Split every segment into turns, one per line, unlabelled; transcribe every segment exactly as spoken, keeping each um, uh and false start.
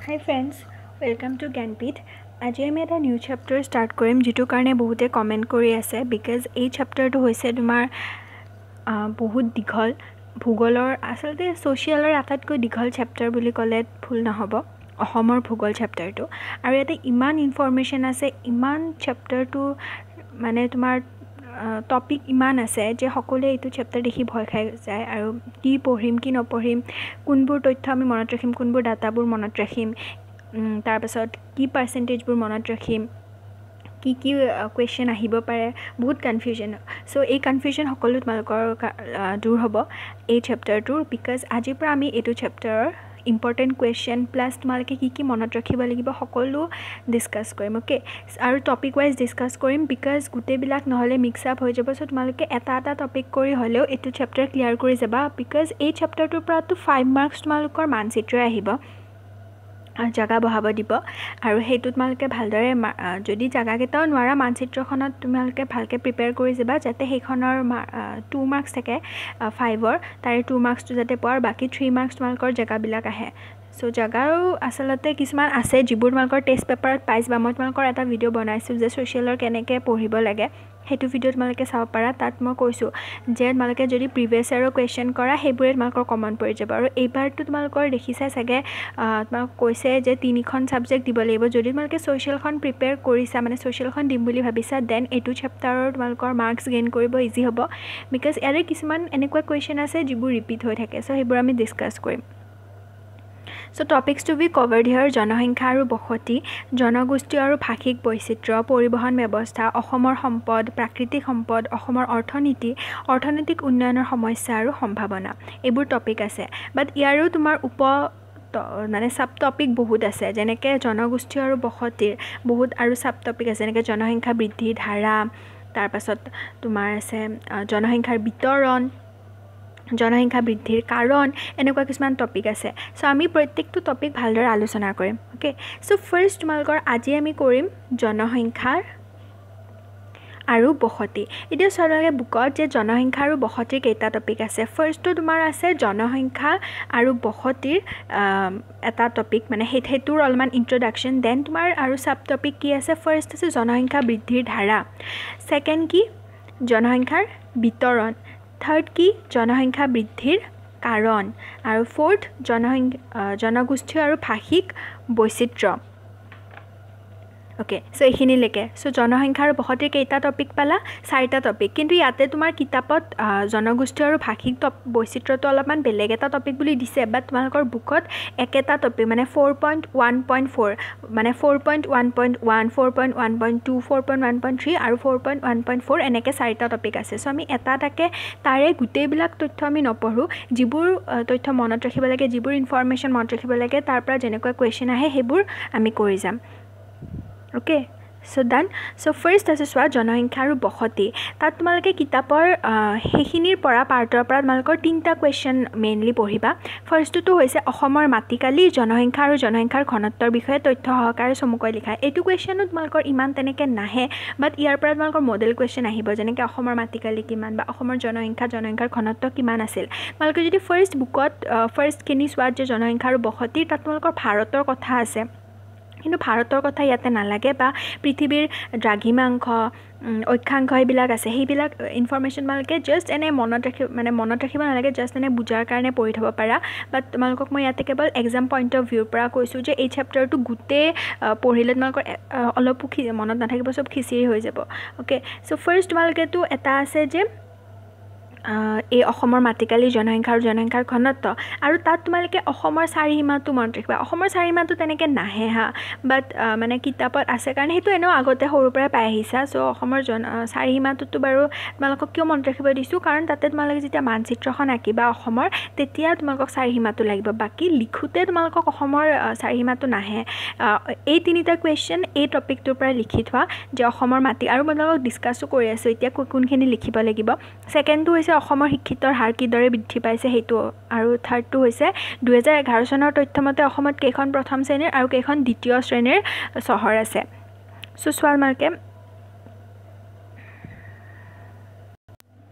Hi friends, welcome to Ganpit. আজি আমি এটা নিউ চেপ্টাৰ ষ্টাৰ্ট কৰিম যেটো কাৰণে বহুতে কমেন্ট কৰি আছে বিকজ এই চেপ্টাৰটো হৈছে তোমাৰ বহুত দীঘল ভূগোলৰ আসলতে সোশিয়ালৰ আটাইতকৈ দীঘল চেপ্টাৰ বুলি ক'লে ভুল নহব অসমৰ ভূগোল চেপ্টাৰটো আৰু ইয়াতে ইমান ইনফৰমেশন আছে ইমান চেপ্টাৰটো মানে তোমাৰ টপিক ইমান আছে যে সকলোৱে এইটো চেপ্টাৰ দেখি ভয় খাই যায় আৰু কি পঢ়িম কি নপঢ়িম কোনবোৰ তথ্য আমি মনত ৰাখিম কোনবোৰ ডাটাবোৰ মনত ৰাখিম তাৰ পাছত কি পাৰ্সেন্টেজবোৰ মনত ৰাখিম কি কি কোৱেশ্চন আহিব পাৰে বহুত কনফিউজন সো এই কনফিউজন সকলো তোমালোকৰ দূৰ হ'ব এই চেপ্টাৰটোৰ বিকজ আজিৰ পৰা আমি এইটো চেপ্টাৰৰ ইম্পৰ্টেন্ট কোৱেশ্চন প্লাস তোমালোকে কি কি মনত ৰাখিব লাগিব সকলো ডিসকাস কৰিম ওকে আৰু টপিক ওয়াইজ ডিসকাস কৰিম বিকজ গুটেবিলাক নহলে মিক্স আপ হৈ যাব সো তোমালোকে এটা এটা টপিক কৰি হলেও এইটো চেপ্টাৰ ক্লিয়াৰ কৰি যাবা বিকজ এই চেপ্টাৰটোৰ পৰা তো ফাইভ মাৰ্কস তোমালোকৰ মানচিত্ৰ আহিব জাগা বহাব দিব আৰু হেতু তোমালকে ভালদৰে যদি জাগা কেটাও নোৱাৰা মানচিত্ৰখনত তোমালকে ভালকে প্ৰিপেয়াৰ কৰি যাবা যাতে হেখনৰ টু মাৰ্কস থাকে ফাইভৰ তাৰে টু মাৰ্কসটো যাতে পোৱাৰ বাকি থ্ৰী মাৰ্কস তোমালকৰ জাগা বিলাক আহে সো জাগাও আসলতে কিছুমান আছে যিবোৰ তোমালকৰ টেষ্ট পেপাৰত পাইছ বা মই তোমালকৰ এটা ভিডিও বনাইছো যে সোশিয়ালৰ কেনেকে পঢ়িব লাগে হেতু ভিডিও তোমালকে চাব পাৰা তাত মই কৈছো যে তোমালকে যদি প্ৰিভিয়াস ইয়াৰৰ কোৱেশ্চন কৰা হেবুৰে তোমালকৰ কমন পৰি যাব আৰু এইবাৰটো তোমালকৰ দেখিছা সাগে তোমাক কৈছে যে তিনিখন সাবজেক্ট দিব লাগিব যদি তোমালকে সোশিয়ালখন প্ৰিপেয়াৰ কৰিছা মানে সোশিয়ালখন দিম বুলি ভাবিছা দেন এটো চেপ্টাৰৰ তোমালকৰ মাৰ্কস গেইন কৰিব ইজি হ'ব বিকজ ইয়াৰে কিছুমান এনেকুৱা কোৱেশ্চন আছে যিবোৰ ৰিপিট হৈ থাকে সো হেবুৰ আমি ডিসকাস কৰিম So topics to be covered here জনসংখ্যা আৰু বসতি জনগোষ্ঠী আৰু ভাষিক বৈচিত্ৰ্য পৰিবহন ব্যৱস্থা অসমৰ সম্পদ প্ৰাকৃতিক সম্পদ অসমৰ অৰ্থনীতি অৰ্থনৈতিক উন্নয়নৰ সমস্যা আৰু সম্ভাৱনা এইবোৰ টপিক আছে বাট ইয়াৰো তোমাৰ উপ মানে সাব টপিক বহুত আছে যেনেকে জনগোষ্ঠী আৰু বসতিৰ বহুত আৰু সাব টপিক আছে যেনেকে জনসংখ্যা বৃদ্ধি ধাৰা তাৰ পাছত তোমাৰ আছে জনসংখ্যাৰ বিতৰণ জনসংখ্যা বৃদ্ধিৰ কাৰণ এনেকুৱা কিছুমান টপিক আছে সো আমি প্ৰত্যেকটো টপিক ভালদৰে আলোচনা কৰিম ওকে সো ফাৰ্স্ট তোমালকৰ আজি আমি কৰিম জনসংখ্যাৰ আৰু বসতি এতিয়া সৰলকে বুকত যে জনসংখ্যা আৰু বসতিৰ কেইটা টপিক আছে ফাৰ্স্টটো তোমাৰ আছে জনসংখ্যা আৰু বসতিৰ এটা টপিক মানে হেতুৰ অলমান ইন্ট্ৰোডাকশন দেন তোমাৰ আৰু সাব টপিক কি আছে ফাৰ্স্ট আছে জনসংখ্যা বৃদ্ধিৰ ধাৰা সেকেন্ড কি জনসংখ্যাৰ বিতৰণ থাৰ্ড কি জনসংখ্যা বৃদ্ধিৰ কাৰণ আৰু ফোৰ্থ জনসংখ্যা জনগোষ্ঠী আৰু ভাষিক বৈচিত্ৰ্য ওকে সো এইখিনি লেকে সো জনসংখ্যা আৰু বসতিৰ কেইটা টপিক পালা চাৰিটা টপিক কিন্তু ইয়াতে তোমাৰ কিতাপত জনগোষ্ঠী আৰু ভাষিক বৈচিত্ৰ্যটো অলপমান বেলেগ এটা টপিক বুলি দিছে বাট তোমালোকৰ বুকত একেটা টপিক মানে four point one point four মানে four point one point one four point one point two four point one point three আৰু four point one point four এনেকে চাৰিটা টপিক আছে সো আমি এটা টাকে তাৰে গুটেবিলাক তথ্য আমি নপঢ়ো যিবোৰ তথ্য মনত ৰাখিব লাগে যিবোৰ ইনফৰমেশন মনত ৰাখিব লাগে তাৰ পৰা যেনেকুৱা কোৱেশ্চন আহে হেবোৰ আমি কৰি যাম Okay, so done. So first as a জনসংখ্যা আৰু বসতি তাত তোমালকে কিতাপৰ হেখিনিৰ পৰা পাৰ্টৰ পৰা তোমালকৰ তিনটা কোৱেশ্চন মেইনলি পঢ়িবা ফাৰ্স্টটো হৈছে অসমৰ মাটিকালি জনসংখ্যা আৰু জনসংখ্যাৰ ঘনত্বৰ বিষয়ে তথ্য সহকাৰে চমুকৈ লিখা এইটো কোৱেশ্চনো তোমালকৰ ইমান তেনেকে নাহে বাট ইয়াৰ পৰা তোমালকৰ মডেল কোৱেশ্চন আহিব যেনেকে অসমৰ মাটিকালি কিমান বা অসমৰ জনসংখ্যা জনসংখ্যাৰ ঘনত্ব কিমান আছিল তোমালকে যদি ফাৰ্স্ট বুকত ফাৰ্স্ট কিনি সোৱাত যে জনসংখ্যা আৰু বসতি তাত তোমালকৰ ভাৰতৰ কথা আছে কিন্তু ভাৰতৰ কথা ইয়াতে নালাগে বা পৃথিৱীৰ দ্ৰাঘিমাংশ অক্ষাংশ এইবিলাক আছে সেইবিলাক ইনফৰমেশন মালকে জাস্ট এনে মনত ৰাখি মানে মনত ৰাখিব নালাগে জাস্ট এনে বুজাৰ কাৰণে পঢ়ি থব পাৰা বাট তোমালোকক মই ইয়াতে কেৱল এক্সাম পইণ্ট অফ ভিউৰ পৰা কৈছো যে এই চেপ্টাৰটো গুটে পঢ়িলে তোমালোকৰ অলপ মনত নাথাকিব সব খিচিৰি হৈ যাব ওকে সো ফাৰ্স্ট তোমালোকেটো এটা আছে যে এই অসমৰ মাটিকালি জনসংখ্যা আৰু জনসংখ্যাৰ ঘনত্ব আৰু তাত তোমালকে অসমৰ চাৰিসীমাটো মনত ৰাখিবা অসমৰ চাৰিসীমাটো তেনেকে নাহে হা বাট মানে কিতাপত আছে কাৰণ হেতু এনেও আগতে সৰুৰ পৰা পাই আহিছা সো অসমৰ চাৰিসীমাটো বাৰু তোমালকক কিয় মনত ৰাখিব দিছো কাৰণ তাতে তোমালকে যেতিয়া মানচিত্ৰখন আঁকিবা অসমৰ তেতিয়া তোমালকক চাৰিসীমাটো লাগিব বাকি লিখোতে তোমালকক অসমৰ চাৰিসীমাটো নাহে এই তিনিটা কোৱেশ্চন এই টপিকটোৰ পৰা লিখি থোৱা যে অসমৰ মাটি আৰু মই তোমালকক ডিসকাসো কৰি আছো এতিয়া কোনখিনি লিখিব লাগিব সেকেন্ডটো হৈছে অসমৰ শিক্ষিতৰ হাৰ কিদৰে বৃদ্ধি পাইছে হেতু আৰু থাৰ্ডটো হৈছে দুই হাজাৰ এঘাৰ চনৰ তথ্যমতে অসমত কেইখন প্ৰথম শ্ৰেণীৰ আৰু কেইখন দ্বিতীয় শ্ৰেণীৰ চহৰ আছে সো সোৱাল মাৰ্কে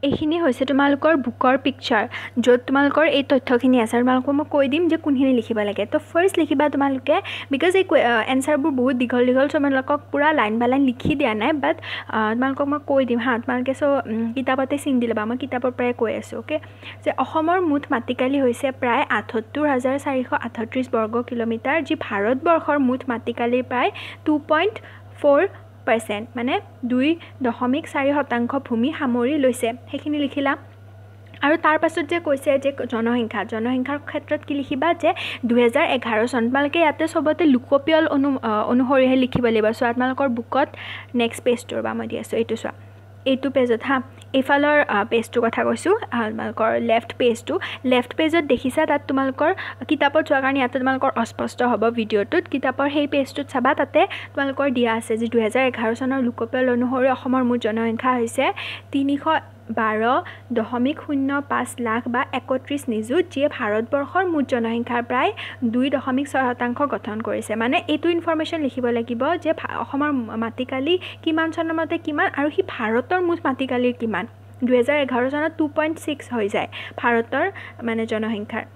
এইখিনি হৈছে তোমালোকৰ বুকৰ পিকচাৰ য'ত তোমালোকৰ এই তথ্যখিনি আছে আৰু তোমালোকক মই কৈ দিম যে কোনখিনি লিখিব লাগে তো ফাৰ্ষ্ট লিখিবা তোমালোকে বিকজ এই এনচাৰবোৰ বহুত দীঘল দীঘল চ' তোমালোকক পূৰা লাইন বাই লাইন লিখি দিয়া নাই বাট তোমালোকক মই কৈ দিম হা তোমালোকে চ' কিতাপতে চিন দি ল'বা মই কিতাপৰ পৰাই কৈ আছোঁ অ'কে যে অসমৰ মুঠ মাটিকালি হৈছে প্ৰায় আঠসত্তৰ হাজাৰ চাৰিশ আঠত্ৰিছ বৰ্গ কিলোমিটাৰ যি ভাৰতবৰ্ষৰ মুঠ মাটিকালিৰ প্ৰায় টু পইণ্ট ফ'ৰ পাৰ্চেণ্ট মানে দুই দশমিক চাৰি শতাংশ ভূমি সামৰি লৈছে সেইখিনি লিখিলা আৰু তাৰ পাছত যে কৈছে যে জনসংখ্যা জনসংখ্যাৰ ক্ষেত্ৰত কি লিখিবা যে দুহেজাৰ এঘাৰ চন তোমালোকে ইয়াতে চবতে লোকপিয়ল অনু অনুসৰিহে লিখিব লাগিব চোৱা তোমালোকৰ বুকত নেক্সট পেজটোৰ বা মই দি আছোঁ এইটো চোৱা এইটো পেজত হা এইফালৰ পেজটোৰ কথা কৈছোঁ তোমালোকৰ লেফ্ট পেজটো লেফ্ট পেজত দেখিছা তাত তোমালোকৰ কিতাপত চোৱাৰ কাৰণে ইয়াতে তোমালোকৰ অস্পষ্ট হ'ব ভিডিঅ'টোত কিতাপৰ সেই পেজটোত চাবা তাতে তোমালোকৰ দিয়া আছে যে দুহেজাৰ এঘাৰ চনৰ লোকপিয়ল অনুসৰি অসমৰ মুঠ জনসংখ্যা হৈছে তিনিশ বাৰ দশমিক শূন্য পাঁচ লাখ বা একত্ৰিছ নিযুত যিয়ে ভাৰতবৰ্ষৰ মুঠ জনসংখ্যাৰ প্ৰায় দুই দশমিক ছয় শতাংশ গঠন কৰিছে মানে এইটো ইনফৰমেশ্যন লিখিব লাগিব যে অসমৰ মাটিকালি কিমান চনৰ মতে কিমান আৰু সি ভাৰতৰ মুঠ মাটিকালিৰ কিমান দুহেজাৰ এঘাৰ চনত টু পইণ্ট ছিক্স হৈ যায় ভাৰতৰ মানে জনসংখ্যাৰ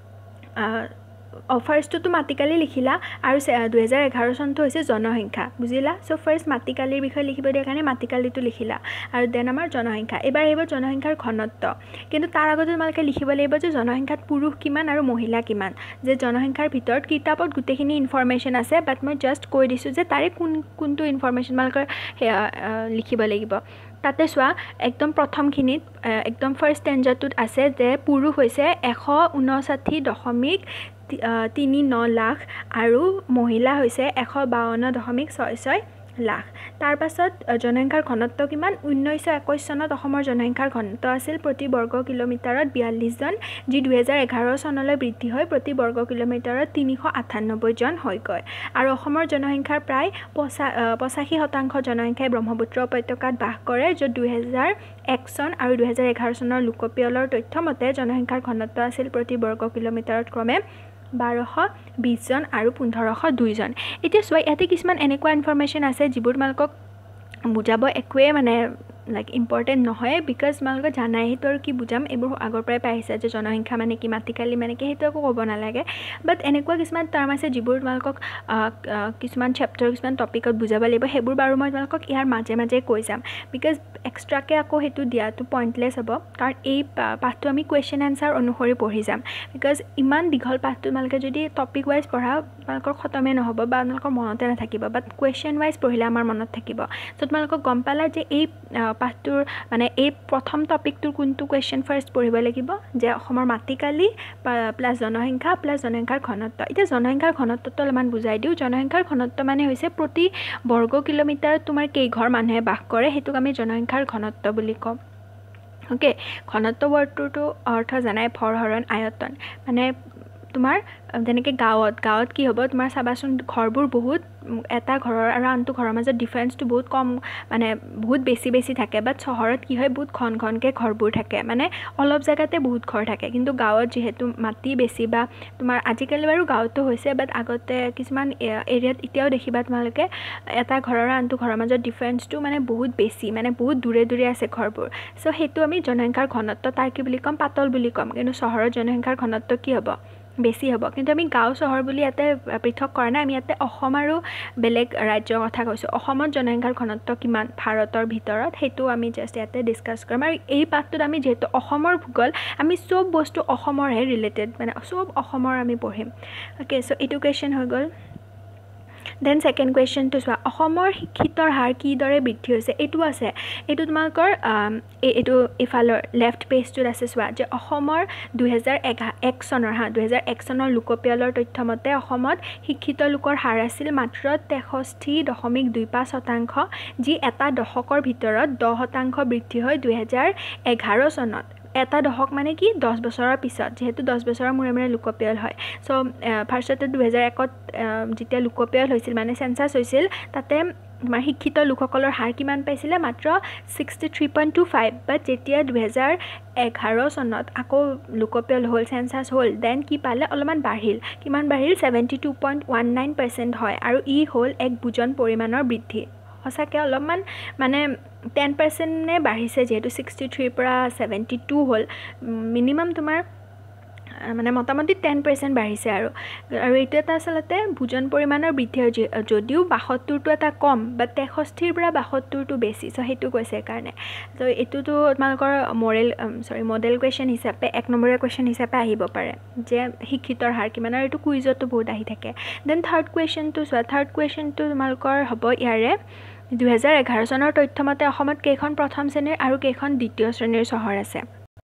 ফাৰ্ষ্টটোতো মাটিকালি লিখিলা আৰু দুহেজাৰ এঘাৰ চনটো হৈছে জনসংখ্যা বুজিলা চ' ফাৰ্ষ্ট মাটিকালিৰ বিষয়ে লিখিব দিয়াৰ কাৰণে মাটিকালিটো লিখিলা আৰু দেন আমাৰ জনসংখ্যা এইবাৰ আহিব জনসংখ্যাৰ ঘনত্ব কিন্তু তাৰ আগতে তোমালোকে লিখিব লাগিব যে জনসংখ্যাত পুৰুষ কিমান আৰু মহিলা কিমান যে জনসংখ্যাৰ ভিতৰত কিতাপত গোটেইখিনি ইনফৰমেশ্যন আছে বাট মই জাষ্ট কৈ দিছোঁ যে তাৰে কোন কোনটো ইনফৰমেশ্যন তোমালোকৰ লিখিব লাগিব তাতে চোৱা একদম প্ৰথমখিনিত একদম ফাৰ্ষ্ট ষ্টেঞ্জাৰটোত আছে যে পুৰুষ হৈছে এশ ঊনষাঠি দশমিক তিনি ন লাখ আৰু মহিলা হৈছে এশ বাৱন্ন দশমিক ছয় ছয় লাখ তাৰ পাছত জনসংখ্যাৰ ঘনত্ব কিমান ঊনৈছশ একৈছ চনত অসমৰ জনসংখ্যাৰ ঘনত্ব আছিল প্ৰতি বৰ্গ কিলোমিটাৰত বিয়াল্লিছজন যি দুহেজাৰ এঘাৰ চনলৈ বৃদ্ধি হৈ প্ৰতি বৰ্গ কিলোমিটাৰত তিনিশ আঠান্নব্বৈ জন হৈগৈ আৰু অসমৰ জনসংখ্যাৰ প্ৰায় পঁচা পঁচাশী শতাংশ জনসংখ্যাই ব্ৰহ্মপুত্ৰ উপত্যকাত বাস কৰে য'ত দুহেজাৰ এক চন আৰু দুহেজাৰ এঘাৰ চনৰ লোকপিয়লৰ তথ্য মতে জনসংখ্যাৰ ঘনত্ব আছিল প্ৰতি বৰ্গ কিলোমিটাৰত ক্ৰমে বাৰশ বিছ জন আৰু পোন্ধৰশ দুইজন এতিয়া চোৱা ইয়াতে কিছুমান এনেকুৱা ইনফৰমেশ্যন আছে যিবোৰ তোমালোকক বুজাব একোৱে মানে লাইক ইম্পৰ্টেণ্ট নহয় বিকজ তোমালোকে জানাই সেইটো আৰু কি বুজাম এইবোৰ আগৰ পৰাই পাই আহিছে যে জনসংখ্যা মানে কি মাটিকালি মানে কি সেইটো একো ক'ব নালাগে বাট এনেকুৱা কিছুমান টাৰ্ম আছে যিবোৰ তোমালোকক কিছুমান চেপ্টাৰ কিছুমান টপিকত বুজাব লাগিব সেইবোৰ বাৰু মই তোমালোকক ইয়াৰ মাজে মাজে কৈ যাম বিকজ এক্সট্ৰাকৈ আকৌ সেইটো দিয়াটো পইণ্টলেছ হ'ব কাৰণ এই পাঠটো আমি কুৱেশ্যন এনচাৰ অনুসৰি পঢ়ি যাম বিকজ ইমান দীঘল পাঠটো তোমালোকে যদি টপিক ৱাইজ পঢ়া তোমালোকৰ খতমে নহ'ব বা তোমালোকৰ মনতে নাথাকিব বাট কুৱেশ্যন ৱাইজ পঢ়িলে আমাৰ মনত থাকিব চ' তোমালোকক গম পালা যে এই পাঠটোৰ মানে এই প্ৰথম টপিকটোৰ কোনটো কুৱেশ্যন ফাৰ্ষ্ট পঢ়িব লাগিব যে অসমৰ মাটিকালি প্লাছ জনসংখ্যা প্লাছ জনসংখ্যাৰ ঘনত্ব এতিয়া জনসংখ্যাৰ ঘনত্বটো অলপমান বুজাই দিওঁ জনসংখ্যাৰ ঘনত্ব মানে হৈছে প্ৰতি বৰ্গ কিলোমিটাৰত তোমাৰ কেইঘৰ মানুহে বাস কৰে সেইটোক আমি জনসংখ্যাৰ ঘনত্ব বুলি কওঁ অ'কে ঘনত্ব ৱৰ্ডটোতো অৰ্থ জানাই ভৰ হৰণ আয়তন মানে তোমাৰ যেনেকৈ গাঁৱত গাঁৱত কি হ'ব তোমাৰ চাবাচোন ঘৰবোৰ বহুত এটা ঘৰৰ আৰু আনটো ঘৰৰ মাজত ডিফাৰেঞ্চটো বহুত কম মানে বহুত বেছি বেছি থাকে বাট চহৰত কি হয় বহুত ঘন ঘনকৈ ঘৰবোৰ থাকে মানে অলপ জেগাতে বহুত ঘৰ থাকে কিন্তু গাঁৱত যিহেতু মাটি বেছি বা তোমাৰ আজিকালি বাৰু গাঁৱতো হৈছে বাট আগতে কিছুমান এৰিয়াত এতিয়াও দেখিবা তোমালোকে এটা ঘৰৰ আনটো ঘৰৰ মাজত ডিফাৰেঞ্চটো মানে বহুত বেছি মানে বহুত দূৰে দূৰে আছে ঘৰবোৰ চ' সেইটো আমি জনসংখ্যাৰ ঘনত্ব তাৰ কি বুলি ক'ম পাতল বুলি ক'ম কিন্তু চহৰত জনসংখ্যাৰ ঘনত্ব কি হ'ব বেছি হ'ব কিন্তু আমি গাঁও চহৰ বুলি ইয়াতে পৃথক কৰা নাই আমি ইয়াতে অসম আৰু বেলেগ ৰাজ্যৰ কথা কৈছোঁ অসমত জনসংখ্যাৰ ঘনত্ব কিমান ভাৰতৰ ভিতৰত সেইটো আমি জাষ্ট ইয়াতে ডিছকাছ কৰিম আৰু এই পাঠটোত আমি যিহেতু অসমৰ ভূগোল আমি চব বস্তু অসমৰহে ৰিলেটেড মানে চব অসমৰ আমি পঢ়িম অ'কে চ' এইটো কুৱেশ্যন হৈ গ'ল দেন ছেকেণ্ড কুৱেশ্যনটো চোৱা অসমৰ শিক্ষিতৰ হাৰ কিদৰে বৃদ্ধি হৈছে এইটো আছে এইটো তোমালোকৰ এইটো ইফালৰ লেফ্ট পেজটোত আছে চোৱা যে অসমৰ দুহেজাৰ এঘাৰ এক চনৰ হা দুহেজাৰ এক চনৰ লোকপিয়লৰ তথ্যমতে অসমত শিক্ষিত লোকৰ হাৰ আছিল মাত্ৰ তেষষ্ঠি দশমিক দুই পাঁচ শতাংশ যি এটা দশকৰ ভিতৰত দহ শতাংশ বৃদ্ধি হৈ দুহেজাৰ এঘাৰ চনত এটা দশক মানে কি দহ বছৰৰ পিছত যিহেতু দহ বছৰৰ মূৰে মূৰে লোকপিয়ল হয় চ' ফাৰ্ষ্টতে দুহেজাৰ একত যেতিয়া লোকপিয়ল হৈছিল মানে চেঞ্চাছ হৈছিল তাতে তোমাৰ শিক্ষিত লোকসকলৰ হাৰ কিমান পাইছিলে মাত্ৰ sixty three point two five but যেতিয়া দুহেজাৰ এঘাৰ চনত আকৌ লোকপিয়ল হ'ল চেঞ্চাছ হ'ল দেন কি পালে অলপমান বাঢ়িল কিমান বাঢ়িল seventy two point one nine percent হয় আৰু ই হ'ল এক বুজন পৰিমাণৰ বৃদ্ধি সঁচাকৈ অলপমান মানে টেন পাৰ্চেণ্টে বাঢ়িছে যিহেতু ছিক্সটি থ্ৰীৰ পৰা ছেভেণ্টি টু হ'ল মিনিমাম তোমাৰ মানে মোটামুটি টেন পাৰ্চেণ্ট বাঢ়িছে আৰু আৰু এইটো এটা আচলতে ভোজন পৰিমাণৰ বৃদ্ধি হয় যদিও বাসত্তৰটো এটা কম বা তেষষ্ঠিৰ পৰা বাসত্তৰটো বেছি চ' সেইটো কৈছে সেইকাৰণে ত' এইটোতো তোমালোকৰ মৰেল চৰি মডেল কুৱেশ্যন হিচাপে এক নম্বৰীয়া কুৱেশ্যন হিচাপে আহিব পাৰে যে শিক্ষিতৰ হাৰ কিমান আৰু এইটো কুইজতো বহুত আহি থাকে দেন থাৰ্ড কুৱেশ্যনটো চোৱা থাৰ্ড কুৱেশ্যনটো তোমালোকৰ হ'ব ইয়াৰে দুহেজাৰ এঘাৰ চনৰ তথ্যমতে অসমত কেইখন প্ৰথম শ্ৰেণীৰ আৰু কেইখন দ্বিতীয় শ্ৰেণীৰ চহৰ আছে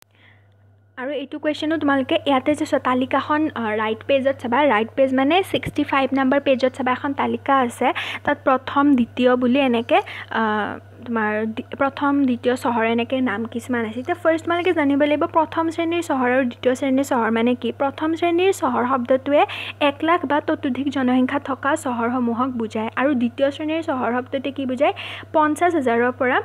আৰু এইটো কুৱেশ্যনো তোমালোকে ইয়াতে যে তালিকাখন ৰাইট পেজত চাবা ৰাইট পেজ মানে ছিক্সটি ফাইভ নাম্বাৰ পেজত চাবা এখন তালিকা আছে তাত প্ৰথম দ্বিতীয় বুলি এনেকৈ তোমাৰ প্ৰথম দ্বিতীয় চহৰ এনেকৈ নাম কিছুমান আছে এতিয়া ফাৰ্ষ্ট তোমালোকে জানিব লাগিব প্ৰথম শ্ৰেণীৰ চহৰ আৰু দ্বিতীয় শ্ৰেণীৰ চহৰ মানে কি প্ৰথম শ্ৰেণীৰ চহৰ শব্দটোৱে এক লাখ বা ততোধিক জনসংখ্যা থকা চহৰসমূহক বুজায় আৰু দ্বিতীয় শ্ৰেণীৰ চহৰ শব্দটোৱে কি বুজায় পঞ্চাছ হাজাৰৰ পৰা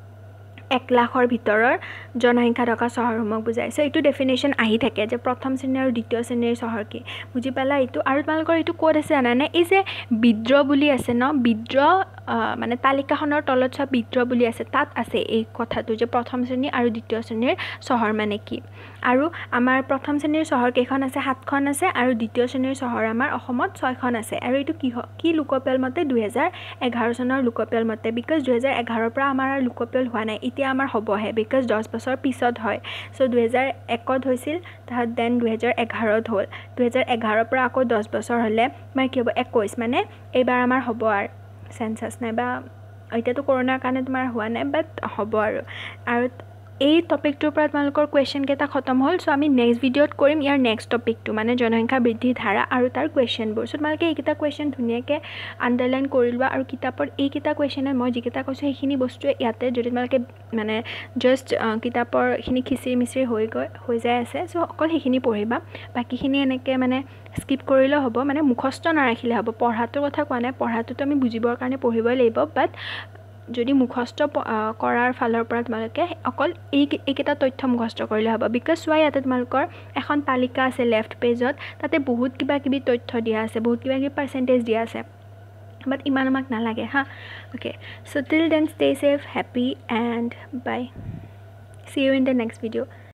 এক লাখৰ ভিতৰৰ জনসংখ্যা থকা চহৰসমূহক বুজায় চ' এইটো ডেফিনেশ্যন আহি থাকে যে প্ৰথম শ্ৰেণীৰ আৰু দ্বিতীয় শ্ৰেণীৰ চহৰ কি বুজি পালা এইটো আৰু তোমালোকৰ এইটো ক'ত আছে জানানে এই যে বিদ্ৰোহ বুলি আছে ন বিদ্ৰোহ মানে তালিকাখনৰ তলত চোৱা বিদ্ৰোহ বুলি আছে তাত আছে এই কথাটো যে প্ৰথম শ্ৰেণী আৰু দ্বিতীয় শ্ৰেণীৰ চহৰ মানে কি আৰু আমাৰ প্ৰথম শ্ৰেণীৰ চহৰ কেইখন আছে সাতখন আছে আৰু দ্বিতীয় শ্ৰেণীৰ চহৰ আমাৰ অসমত ছয়খন আছে আৰু এইটো কি কি লোকপিয়ল মতে দুহেজাৰ এঘাৰ চনৰ লোকপিয়ল মতে বিকজ দুহেজাৰ এঘাৰৰ পৰা আমাৰ আৰু লোকপিয়ল হোৱা নাই এতিয়া আমাৰ হ'বহে বিকজ দহ বছৰ পিছত হয় চ' দুহেজাৰ একত হৈছিল তাত দেন দুহেজাৰ এঘাৰত হ'ল দুহেজাৰ এঘাৰৰ পৰা আকৌ দহ বছৰ হ'লে আমাৰ কি হ'ব একৈছ মানে এইবাৰ আমাৰ হ'ব আৰু চেঞ্চাছ নাইবা এতিয়াতো কৰোণাৰ কাৰণে তোমাৰ হোৱা নাই বাট হ'ব আৰু আৰু এই টপিকটোৰ পৰা তোমালোকৰ কুৱেশ্যনকেইটা খতম হ'ল চ' আমি নেক্সট ভিডিঅ'ত কৰিম ইয়াৰ নেক্সট টপিকটো মানে জনসংখ্যা বৃদ্ধিৰ ধাৰা আৰু তাৰ কুৱেশ্যনবোৰ চ' তোমালোকে এইকেইটা কুৱেশ্যন ধুনীয়াকৈ আণ্ডাৰলাইন কৰি লোৱা আৰু কিতাপত এইকেইটা কুৱেশ্যনত মই যিকেইটা কৈছোঁ সেইখিনি বস্তুৱে ইয়াতে যদি তোমালোকে মানে জাষ্ট কিতাপৰ এইখিনি খিচিৰি মিচিৰি হৈ গৈ হৈ যায় আছে চ' অকল সেইখিনি পঢ়িবা বাকীখিনি এনেকৈ মানে স্কিপ কৰিলেও হ'ব মানে মুখস্থ নাৰাখিলে হ'ব পঢ়াটোৰ কথা কোৱা নাই পঢ়াটোতো আমি বুজিবৰ কাৰণে পঢ়িবই লাগিব বাট যদি মুখস্থ কৰাৰ ফালৰ পৰা তোমালোকে অকল এই এইকেইটা তথ্য মুখস্থ কৰিলে হ'ব বিকজ চোৱা ইয়াতে তোমালোকৰ এখন তালিকা আছে লেফ্ট পেজত তাতে বহুত কিবা কিবি তথ্য দিয়া আছে বহুত কিবা কিবি পাৰ্চেণ্টেজ দিয়া আছে বাট ইমান আমাক নালাগে হা okay so' till then stay safe happy and bye see you in the next video'